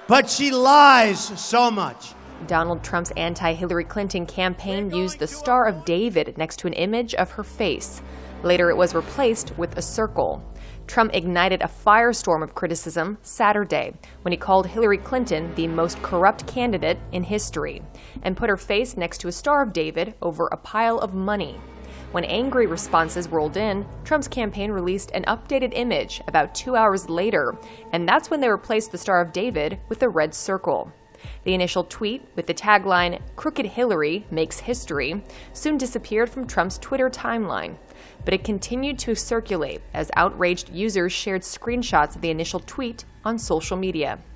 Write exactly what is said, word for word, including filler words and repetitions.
but she lies so much. Donald Trump's anti-Hillary Clinton campaign used the Star of David next to an image of her face. Later, it was replaced with a circle. Trump ignited a firestorm of criticism Saturday when he called Hillary Clinton the most corrupt candidate in history and put her face next to a Star of David over a pile of money. When angry responses rolled in, Trump's campaign released an updated image about two hours later, and that's when they replaced the Star of David with a red circle. The initial tweet, with the tagline, "Crooked Hillary makes history," soon disappeared from Trump's Twitter timeline. But it continued to circulate as outraged users shared screenshots of the initial tweet on social media.